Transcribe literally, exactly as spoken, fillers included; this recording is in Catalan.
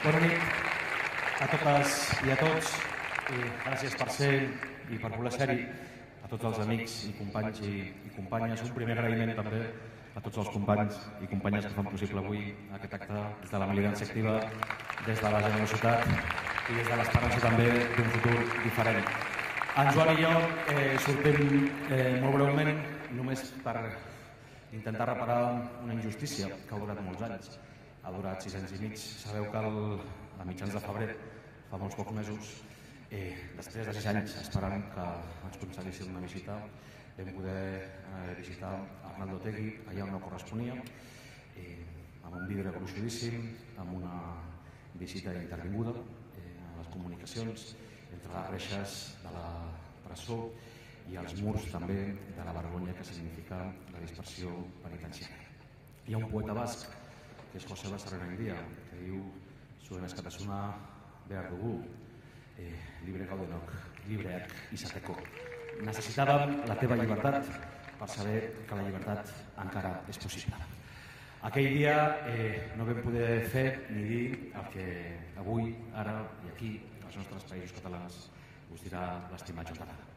Bona nit a totes i a tots. Gràcies per ser i per voler ser-hi. A tots els amics i companys i companyes. Un primer agraïment també a tots els companys i companyes que fan possible avui aquest acte des de la militància activa, des de la generositat i des de l'esperança també d'un futur diferent. En Joan i jo eh, sortim eh, molt breument només per intentar reparar una injustícia que ha durat molts anys. Ha durat sis anys i mig. Sabeu que el, a mitjans de febrer, fa molts pocs mesos, eh, després de sis anys esperant que ens concedissin una visita, vam poder eh, visitar Arnaldo Otegi allà on no corresponia, eh, amb un vidre gruixudíssim, amb una visita intervinguda eh, a les comunicacions, entre les reixes de la presó i els murs també de la vergonya que significa la dispersió penitenciària. Hi ha un poeta basc, que és José Basarrenandia, que diu zuen askatasuna behar dugu, eh, libre gaudenok, libreak izateko. Necessitàvem la teva llibertat per saber que la llibertat encara és possible. Aquell dia eh, no vam poder fer ni dir el que avui, ara i aquí, als nostres països catalans, us dirà l'estimat Joan Tardà.